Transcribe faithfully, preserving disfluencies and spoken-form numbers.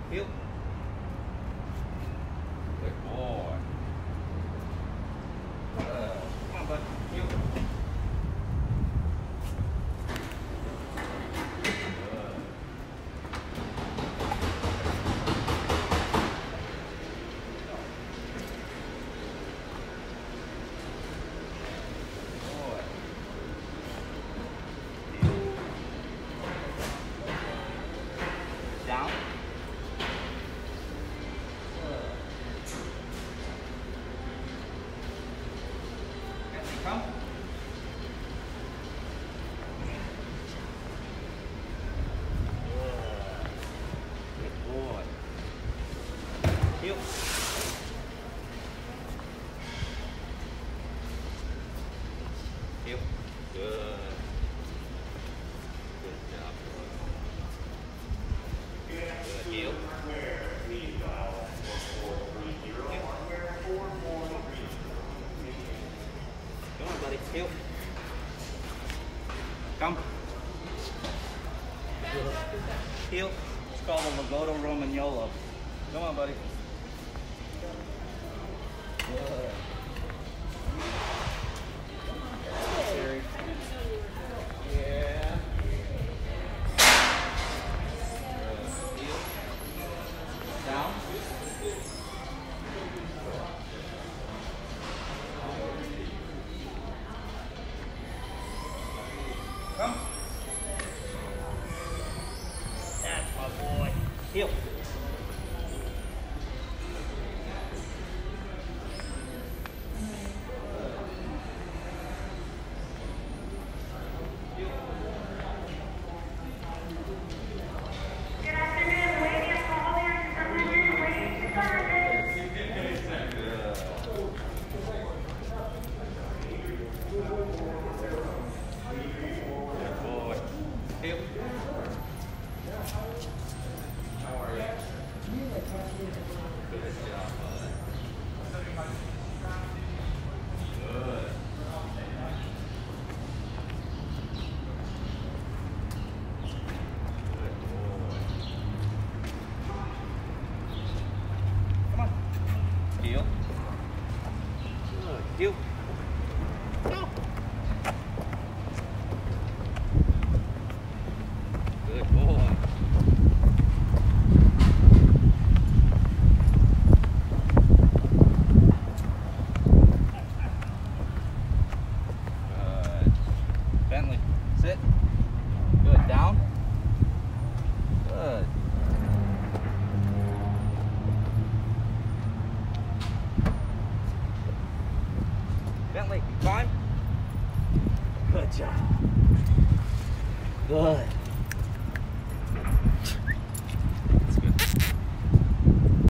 Heel. Good boy. Uh, come on, bud. Heel. Down. Come. Good boy. Heel. Heel. Good. Good job. Good heel. Come on, buddy. Heel. Come. Heel. It's called a Lagotto Romagnolo. Come on, buddy. Good. Terry. Yeah. Good. Heel. Down. Come. That's my boy. Heel. Good afternoon, ladies. Haulers, submission, waiting to service. Good boy. Heel. How are you? Good job, bud. Good. Good boy. Come on. Heel. Good. Heel. Go. Good boy. Good. Bentley, sit. Good. Down. Good. Bentley, climb. Good job. Good.